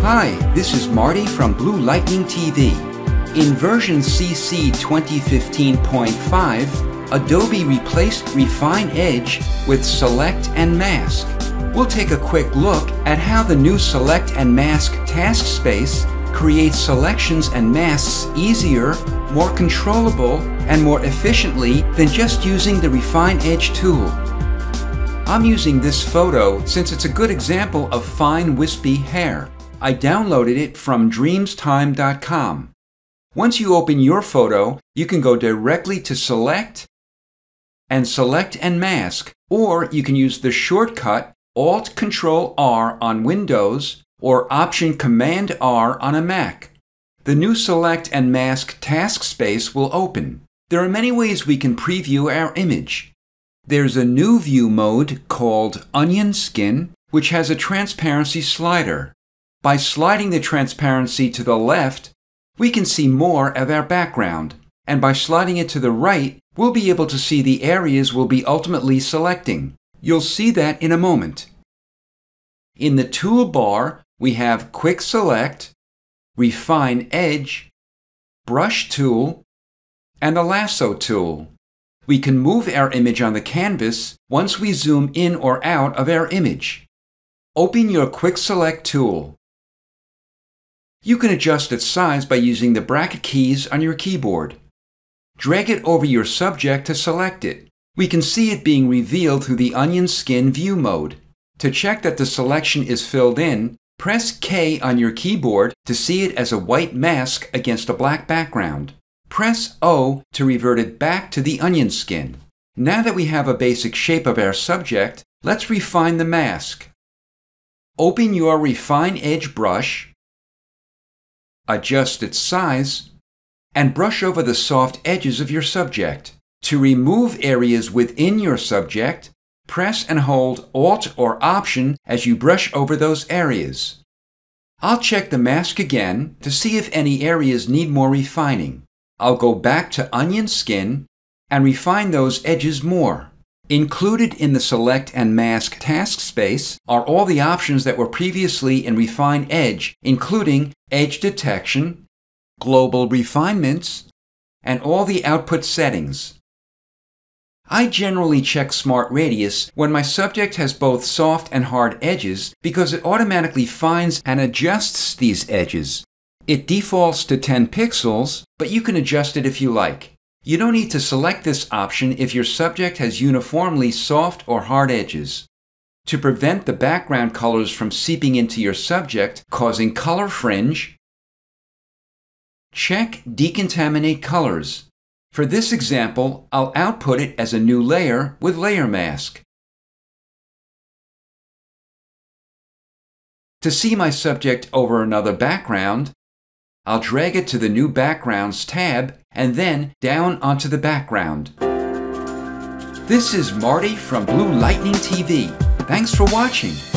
Hi, this is Marty from Blue Lightning TV. In version CC 2015.5, Adobe replaced Refine Edge with Select and Mask. We'll take a quick look at how the new Select and Mask Taskspace creates selections and masks easier, more controllable, and more efficiently than just using the Refine Edge tool. I'm using this photo since it's a good example of fine wispy hair. I downloaded it from dreamstime.com. Once you open your photo, you can go directly to Select and Mask, or you can use the shortcut Alt-Control-R on Windows or Option-Command-R on a Mac. The new Select and Mask Taskspace will open. There are many ways we can preview our image. There's a new view mode called Onion Skin, which has a transparency slider. By sliding the transparency to the left, we can see more of our background, and by sliding it to the right, we'll be able to see the areas we'll be ultimately selecting. You'll see that in a moment. In the toolbar, we have Quick Select, Refine Edge, Brush Tool, and the Lasso tool. We can move our image on the canvas once we zoom in or out of our image. Open your Quick Select tool. You can adjust its size by using the bracket keys on your keyboard. Drag it over your subject to select it. We can see it being revealed through the Onion Skin view mode. To check that the selection is filled in, press K on your keyboard to see it as a white mask against a black background. Press O to revert it back to the onion skin. Now that we have a basic shape of our subject, let's refine the mask. Open your Refine Edge brush, adjust its size, and brush over the soft edges of your subject. To remove areas within your subject, press and hold Alt or Option as you brush over those areas. I'll check the mask again to see if any areas need more refining. I'll go back to Onion Skin and refine those edges more. Included in the Select and Mask Taskspace are all the options that were previously in Refine Edge, including edge detection, global refinements, and all the output settings. I generally check Smart Radius when my subject has both soft and hard edges because it automatically finds and adjusts these edges. It defaults to 10 pixels, but you can adjust it if you like. You don't need to select this option if your subject has uniformly soft or hard edges. To prevent the background colors from seeping into your subject, causing color fringe, check Decontaminate Colors. For this example, I'll output it as a new layer with Layer Mask. To see my subject over another background, I'll drag it to the New Backgrounds tab and then down onto the background. This is Marty from Blue Lightning TV. Thanks for watching.